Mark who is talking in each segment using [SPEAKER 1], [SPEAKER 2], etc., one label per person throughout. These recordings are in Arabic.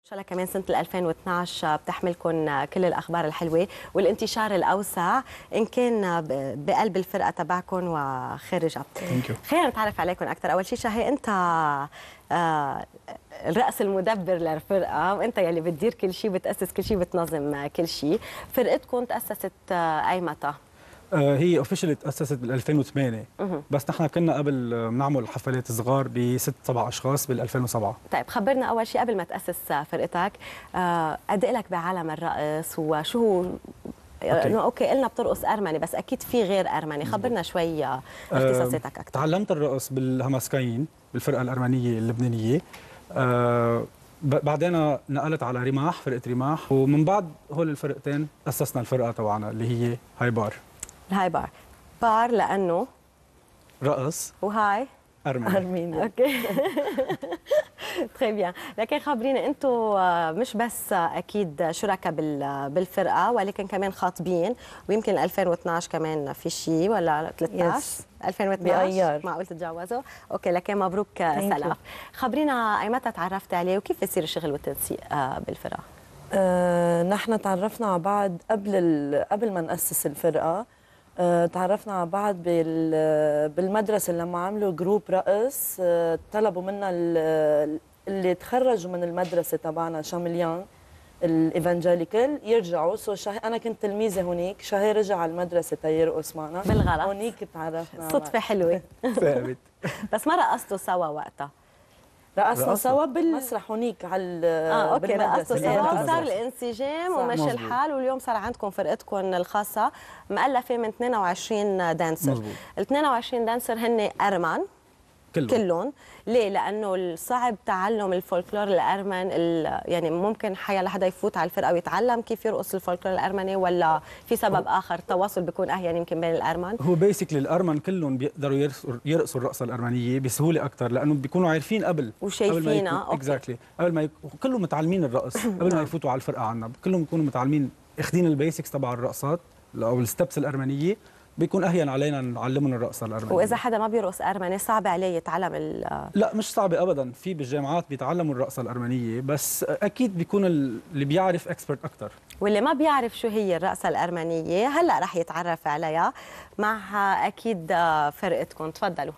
[SPEAKER 1] شاء الله كمان سنة 2012 بتحملكم كل الأخبار الحلوة والانتشار الأوسع إن كان بقلب الفرقة تبعكم وخارجها. خلينا نتعرف عليكم أكثر. أول شيء شاهي، أنت الرأس المدبر للفرقة، وأنت يلي بتدير كل شيء، بتأسس كل شيء، بتنظم كل شيء. فرقتكم تأسست أي متى؟
[SPEAKER 2] هي اوفيشلي تأسست بال 2008 بس نحن كنا قبل بنعمل حفلات صغار بست سبع اشخاص بال 2007.
[SPEAKER 1] طيب خبرنا اول شيء قبل ما تأسس فرقتك، قد إيه لك بعالم الرقص وشو هو؟ انه اوكي قلنا بترقص ارمني بس اكيد في غير ارمني، خبرنا شوي اختصاصاتك اكثر.
[SPEAKER 2] تعلمت الرقص بالهمسكاين بالفرقه الارمنيه اللبنانيه. بعدين نقلت على رماح، فرقه رماح، ومن بعد هول الفرقتين اسسنا الفرقه تبعنا اللي هي هاي بار.
[SPEAKER 1] الهاي بار لانه
[SPEAKER 2] رقص
[SPEAKER 1] وهاي
[SPEAKER 2] ارميني.
[SPEAKER 1] اوكي طيب بيان. لكن خبرينا انتم مش بس اكيد شركاء بالفرقه ولكن كمان خاطبين، ويمكن 2012 كمان في شيء ولا 13 2012 معقول تتجوزوا؟ اوكي لكن مبروك سلام. خبرينا اي متى تعرفت عليه وكيف بصير الشغل والتنسيق بالفرقه؟
[SPEAKER 3] نحن تعرفنا على بعض قبل ما نأسس الفرقه. تعرفنا على بعض بالمدرسة لما عملوا جروب رقص. طلبوا منا اللي تخرجوا من المدرسة تبعنا شامليان الإيفانجيليكال يرجعوا. أنا كنت تلميذة هونيك، شهي رجع على المدرسة تيرقص معنا
[SPEAKER 1] بالغلط.
[SPEAKER 3] هونيك تعرفنا
[SPEAKER 1] صدفة حلوة
[SPEAKER 2] ثابت.
[SPEAKER 1] بس ما رقصتوا سوا وقتها؟
[SPEAKER 3] رقصنا سوا بالمسرح هونيك على
[SPEAKER 1] اوكي رقصتوا سوا، صار الانسجام ومشي
[SPEAKER 2] مزبوط.
[SPEAKER 1] الحال، واليوم صار عندكم فرقتكم الخاصه مؤلفه من 22 دانسر.
[SPEAKER 2] مزبوط.
[SPEAKER 1] ال 22 دانسر هن ارمن كلهم. ليه؟ لانه صعب تعلم الفولكلور الارمن، يعني ممكن حيا لحدا يفوت على الفرقه ويتعلم كيف يرقص الفولكلور الارمني، ولا في سبب اخر التواصل بيكون اهين يمكن بين الارمن؟
[SPEAKER 2] هو بيسكلي الارمن كلهم بيقدروا يرقصوا الرقصه الارمنيه بسهوله اكثر لانه بيكونوا عارفين قبل
[SPEAKER 1] وشايفينها.
[SPEAKER 2] اكزاكتلي قبل ما كلهم متعلمين الرقص قبل ما يفوتوا على الفرقه عنا، كلهم بيكونوا متعلمين، اخذين البيسكس تبع الرقصات او الستبس الارمنيه، بيكون اهين علينا نعلمهم الرقصه الارمنيه.
[SPEAKER 1] واذا حدا ما بيرقص ارمني صعب عليه يتعلم
[SPEAKER 2] لا مش صعبه ابدا، في بالجامعات بيتعلموا الرقصه الارمنيه، بس اكيد بيكون اللي بيعرف اكسبرت اكثر.
[SPEAKER 1] واللي ما بيعرف شو هي الرقصه الارمنيه هلا رح يتعرف عليها مع اكيد فرقتكم. تفضلوا.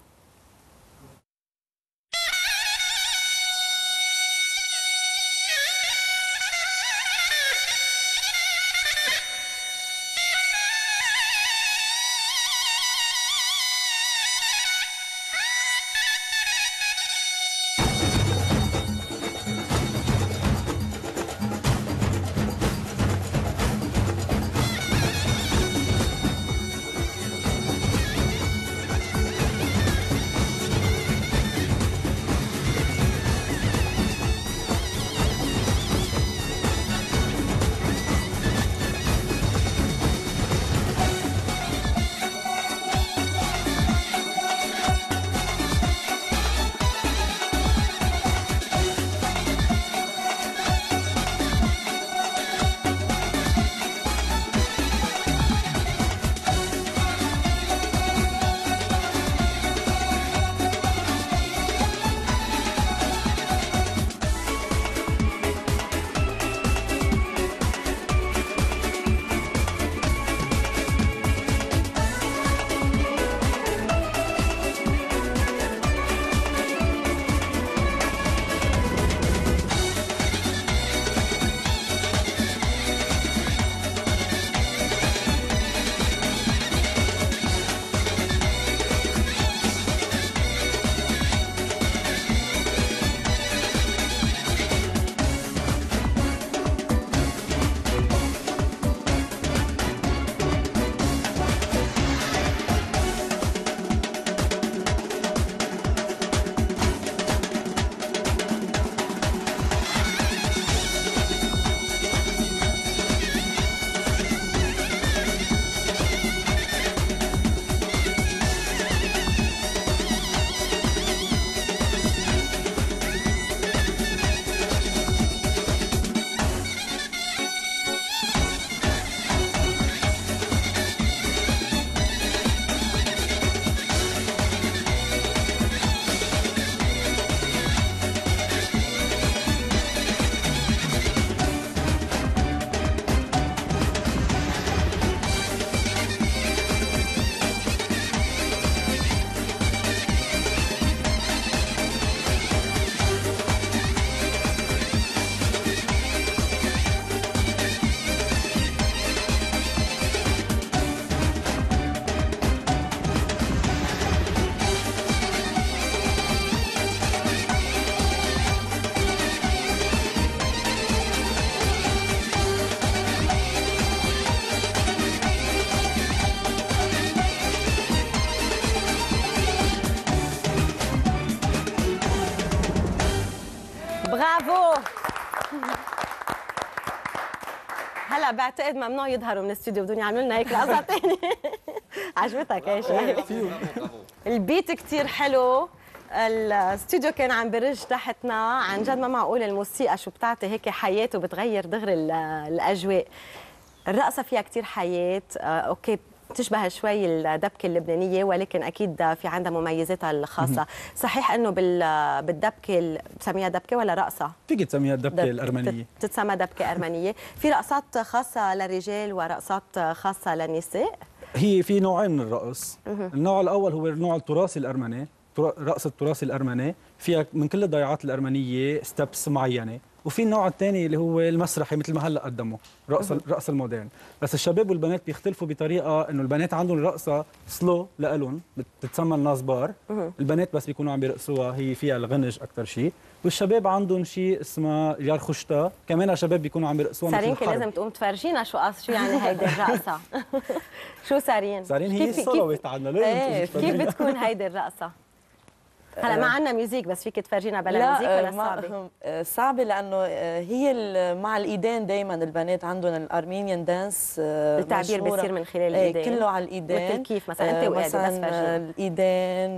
[SPEAKER 1] هلا بعتقد ممنوع يظهروا من الاستوديو، بدهم يعملوا لنا هيك لقطه ثانيه. عجبتك يا شيخ؟ البيت كثير حلو، الاستوديو كان عم برج تحتنا، عن جد ما معقول الموسيقى شو بتعطي هيك حياه وبتغير دغري الاجواء. الرقصه فيها كثير حياه، اوكي بتشبه شوي الدبكه اللبنانيه ولكن اكيد في عندها مميزاتها الخاصه. صحيح انه بالدبكه بسميها دبكه ولا رقصه؟
[SPEAKER 2] فيك تسميها الدبكه الارمنيه،
[SPEAKER 1] بتتسمى دبكه ارمنيه. في رقصات خاصه للرجال ورقصات خاصه للنساء؟
[SPEAKER 2] هي في نوعين من الرقص. النوع الاول هو النوع التراثي الارمني، رقص التراثي الارمني، فيها من كل الضيعات الارمنيه ستبس معينه. وفي النوع الثاني اللي هو المسرحي مثل ما هلا قدموا رقص المودرن. بس الشباب والبنات بيختلفوا بطريقه انه البنات عندهم رقصه سلو لالهم بتتسمى النازبار، البنات بس بيكونوا عم بيرقصوها هي فيها الغنج اكثر شيء، والشباب عندهم شيء اسمه يار خشتا، كمان الشباب بيكونوا عم بيرقصوها مثل
[SPEAKER 1] سارين لازم تقوم تفرجينا شو يعني هيدي الرقصه. شو سارين؟
[SPEAKER 2] سارين هي الصلوات عندنا لازم
[SPEAKER 1] كيف بتكون هيدي الرقصه؟ هلا ما عندنا ميوزيك بس فيك تفرجينا بلا ميوزيك ولا صعبه؟
[SPEAKER 3] صعبه لانه هي مع الايدين دايما البنات عندهم الارمينيان دانس
[SPEAKER 1] التعبير بيصير من خلال الايدين
[SPEAKER 3] كله على الايدين.
[SPEAKER 1] مثل كيف مثلا انت وقاعده بس فرجينا
[SPEAKER 3] الايدين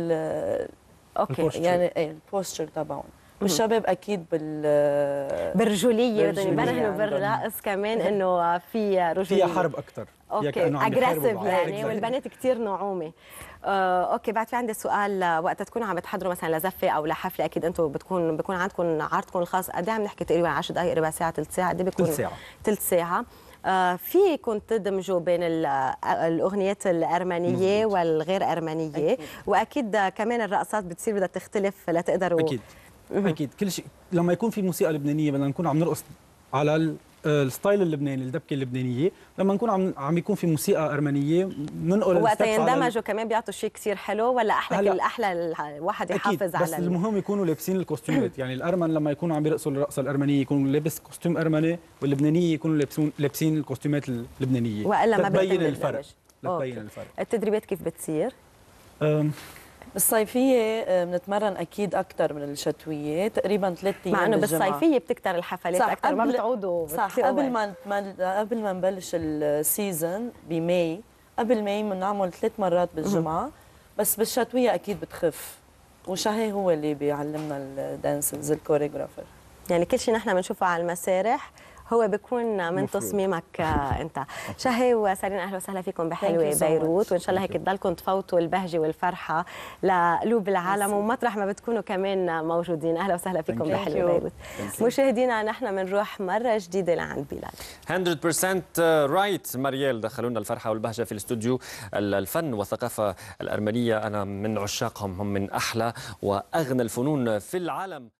[SPEAKER 1] اوكي
[SPEAKER 3] يعني البوستشر تبعهم. والشباب اكيد
[SPEAKER 1] بالرجوليه بدهم يبرهنوا بالرقص كمان انه في رجوليه،
[SPEAKER 2] فيها حرب اكثر،
[SPEAKER 1] اوكي اجريسيف يعني، والبنات كثير نعومه. اوكي بعد في عندي سؤال، وقت تكونوا عم بتحضروا مثلا لزفه او لحفله اكيد انتم بيكون عندكم عرضكم الخاص، قد ايه عم نحكي تقريبا 10 دقائق ربع ساعه ثلث ساعه؟ قد ايه بيكون؟
[SPEAKER 2] ثلث
[SPEAKER 1] ساعه. فيكم تدمجوا بين الاغنيات الارمنيه والغير ارمنيه أكيد. واكيد كمان الرقصات بتصير بدها تختلف لتقدروا
[SPEAKER 2] اكيد كل شيء لما يكون في موسيقى لبنانيه بدنا نكون عم نرقص على الستايل اللبناني، الدبكه اللبنانيه. لما نكون عم يكون في موسيقى ارمنيه ننقل
[SPEAKER 1] وقت يندمجوا كمان بيعطوا شيء كثير حلو، ولا احلى الواحد يحافظ على
[SPEAKER 2] بس المهم يكونوا لابسين الكوستيومات. يعني الارمن لما يكونوا عم بيرقصوا الرقصه الارمنيه يكونوا لابس كوستيوم ارمني، واللبنانيه يكونوا لابسين الكوستيومات اللبنانيه،
[SPEAKER 1] والا ما
[SPEAKER 2] بتبين الفرق.
[SPEAKER 1] التدريبات كيف بتصير؟
[SPEAKER 3] بالصيفية بنتمرن أكيد أكثر من الشتوية، تقريبا 3 أيام
[SPEAKER 1] مع إنه بالصيفية بتكتر الحفلات أكثر، ما بتعودوا
[SPEAKER 3] صح. قبل ما نبلش السيزون بماي، قبل ماي بنعمل 3 مرات بالجمعة، بس بالشتوية أكيد بتخف. وشهي هو اللي بيعلمنا الدانسز الكوريغرافر.
[SPEAKER 1] يعني كل شيء نحن بنشوفه على المسارح هو بيكون من تصميمك انت. شهي وسارين اهلا وسهلا فيكم بحلوه بيروت، وان شاء الله هيك تضلكم تفوتوا البهجه والفرحه لقلوب العالم ومطرح ما بتكونوا كمان موجودين. اهلا وسهلا فيكم بحلوه بيروت. مشاهدينا نحن بنروح مره جديده لعند بلال.
[SPEAKER 4] 100% رايت مريال، دخلونا الفرحه والبهجه في الاستوديو. الفن والثقافه الارمنيه انا من عشاقهم، هم من احلى واغنى الفنون في العالم.